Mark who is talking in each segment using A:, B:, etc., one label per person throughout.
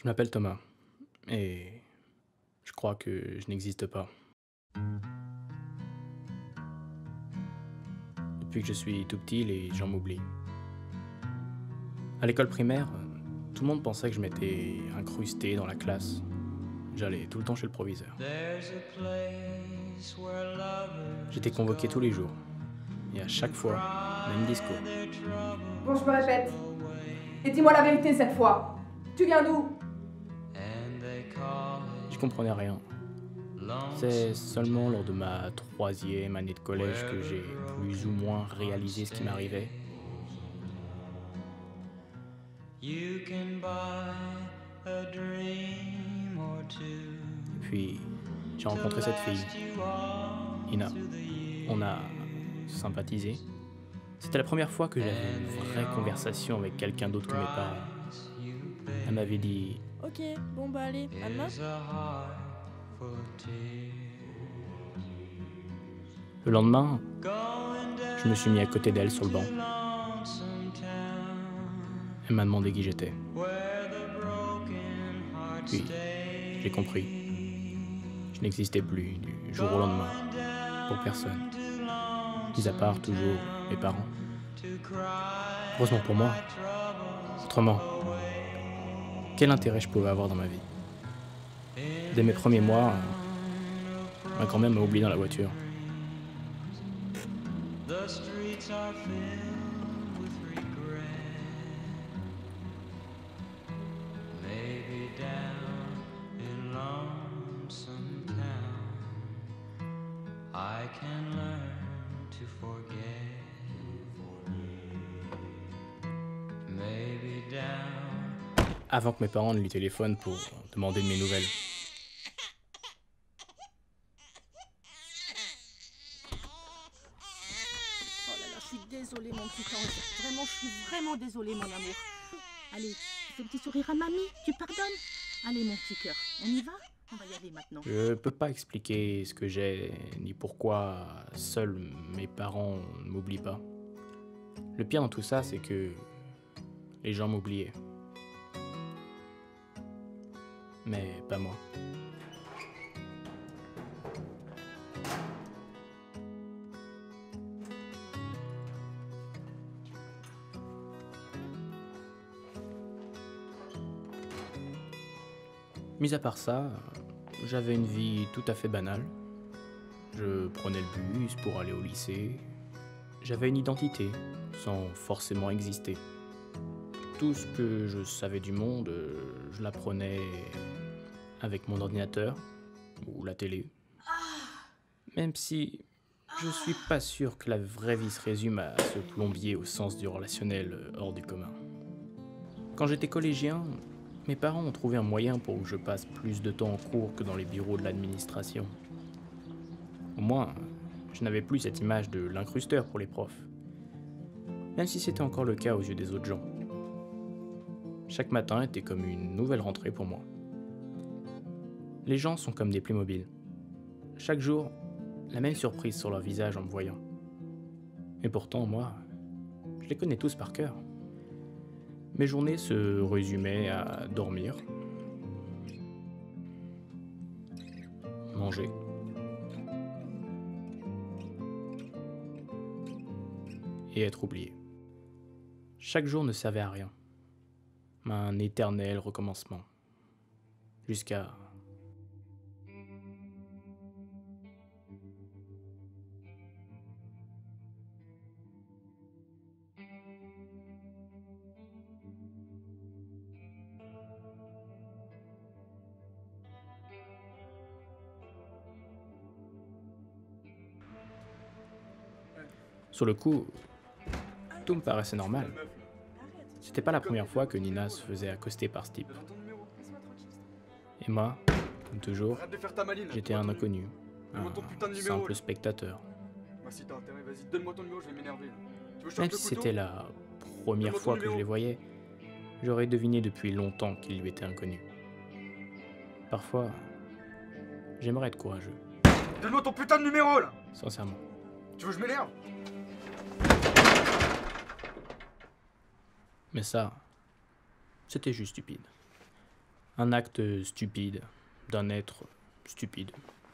A: Je m'appelle Thomas, et je crois que je n'existe pas. Depuis que je suis tout petit, les gens m'oublient. À l'école primaire, tout le monde pensait que je m'étais incrusté dans la classe. J'allais tout le temps chez le proviseur. J'étais convoqué tous les jours, et à chaque fois, même discours.
B: Bon, je me répète. Et dis-moi la vérité cette fois. Tu viens d'où?
A: Je comprenais rien. C'est seulement lors de ma 3e année de collège que j'ai plus ou moins réalisé ce qui m'arrivait. Puis, j'ai rencontré cette fille, Ina. On a sympathisé. C'était la première fois que j'avais une vraie conversation avec quelqu'un d'autre que mes parents. Elle m'avait dit
C: Ok, bon bah allez, à demain.
A: Le lendemain, je me suis mis à côté d'elle sur le banc. Elle m'a demandé qui j'étais. Puis, j'ai compris. Je n'existais plus du jour au lendemain, pour personne. Mis à part toujours mes parents. Heureusement pour moi. Autrement, quel intérêt je pouvais avoir dans ma vie? Dès mes premiers mois, ma grand-mère m'a oublié dans la voiture. Avant que mes parents ne lui téléphonent pour demander de mes nouvelles.
C: Oh là là, je suis désolée mon petit ange. Vraiment, je suis vraiment désolée mon amour. Allez, fais un petit sourire à mamie, tu pardonnes? Allez mon petit cœur, on y va? On va y aller maintenant.
A: Je peux pas expliquer ce que j'ai, ni pourquoi seuls mes parents ne m'oublient pas. Le pire dans tout ça, c'est que les gens m'oubliaient. Mais pas moi. Mis à part ça, j'avais une vie tout à fait banale. Je prenais le bus pour aller au lycée. J'avais une identité, sans forcément exister. Tout ce que je savais du monde, je l'apprenais avec mon ordinateur ou la télé. Même si je suis pas sûr que la vraie vie se résume à ce plombier au sens du relationnel hors du commun. Quand j'étais collégien, mes parents ont trouvé un moyen pour que je passe plus de temps en cours que dans les bureaux de l'administration. Au moins, je n'avais plus cette image de l'incrusteur pour les profs. Même si c'était encore le cas aux yeux des autres gens. Chaque matin était comme une nouvelle rentrée pour moi. Les gens sont comme des Playmobil. Chaque jour, la même surprise sur leur visage en me voyant. Et pourtant, moi, je les connais tous par cœur. Mes journées se résumaient à dormir, manger, et être oublié. Chaque jour ne servait à rien. Un éternel recommencement. Jusqu'à... Sur le coup, tout me paraissait normal. C'était pas la première fois que Nina se faisait accoster par ce type. Et moi, comme toujours, j'étais un inconnu, un simple spectateur. Même si c'était la première fois que je les voyais, j'aurais deviné depuis longtemps qu'ils lui étaient inconnus. Parfois, j'aimerais être courageux.
D: Donne-moi ton putain de numéro là!
A: Sincèrement.
D: Tu veux que je m'énerve?
A: Mais ça, c'était juste stupide. Un acte stupide d'un être stupide.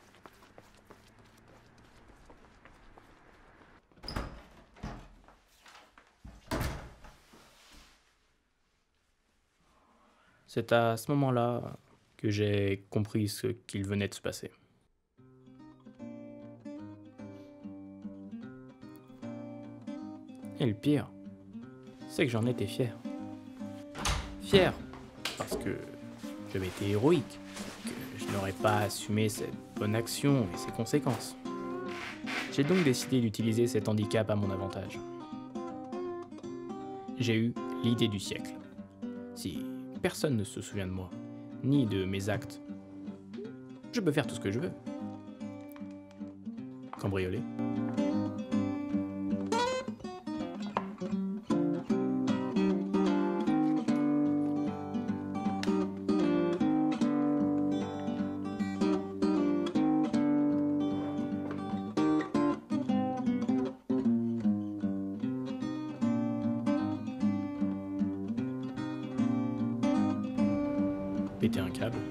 A: C'est à ce moment-là que j'ai compris ce qu'il venait de se passer. Et le pire, c'est que j'en étais fier. Fier parce que j'avais été héroïque, que je n'aurais pas assumé cette bonne action et ses conséquences. J'ai donc décidé d'utiliser cet handicap à mon avantage. J'ai eu l'idée du siècle. Si personne ne se souvient de moi, ni de mes actes, je peux faire tout ce que je veux. Cambrioler. Péter un câble.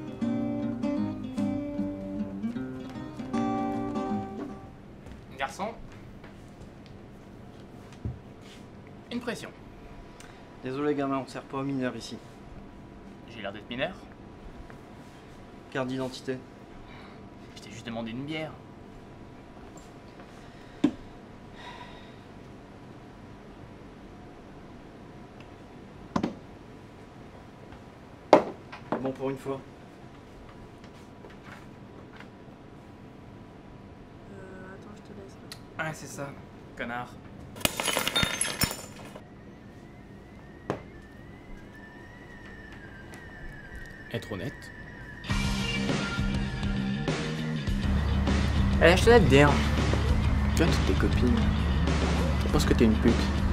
A: Garçon. Une pression.
E: Désolé gamin, on sert pas aux mineurs ici.
A: J'ai l'air d'être mineur.
E: Carte d'identité.
A: Je t'ai juste demandé une bière.
E: Bon pour une fois.
C: Attends, je te laisse.
A: Ouais, c'est ça, connard. Être honnête.
F: Allez, je te la bière. Tu vois toutes tes copines. Je pense que t'es une pute.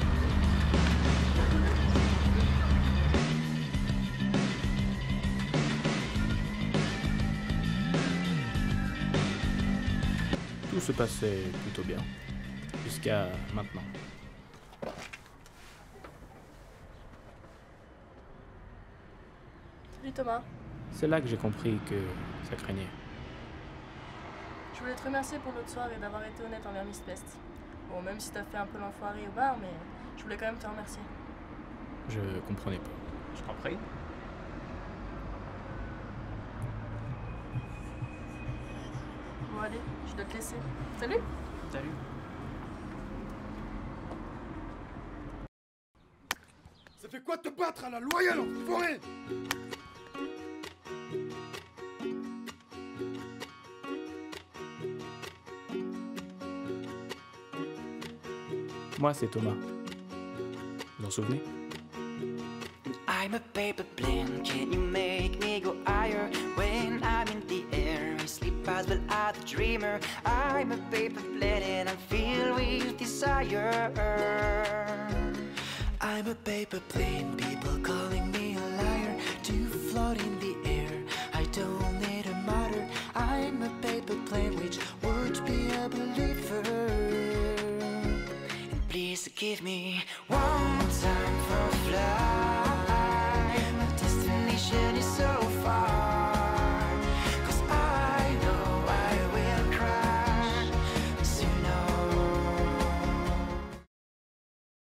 A: Tout se passait plutôt bien. Jusqu'à maintenant.
G: Salut Thomas,
A: C'est là que j'ai compris que ça craignait.
G: je voulais te remercier pour l'autre soir et d'avoir été honnête envers Miss Pest. Bon, même si t'as fait un peu l'enfoiré au bar, mais je voulais quand même te remercier.
A: Je comprenais pas. Je t'en prie.
G: Bon allez, je dois te laisser. Salut.
A: Salut.
D: Ça fait quoi de te battre à la loyale, enfoiré?
A: Moi, c'est Thomas. Vous en souvenez?
H: I'm a paper plane, can you make me go higher? When I'm in the air, I sleep as well as a dreamer. I'm a paper plane and I'm filled with desire. I'm a paper plane, people calling me a liar. To float in the air, I don't need a motor. I'm a paper plane, which would be a believer. And please give me one time for a fly. My destination is so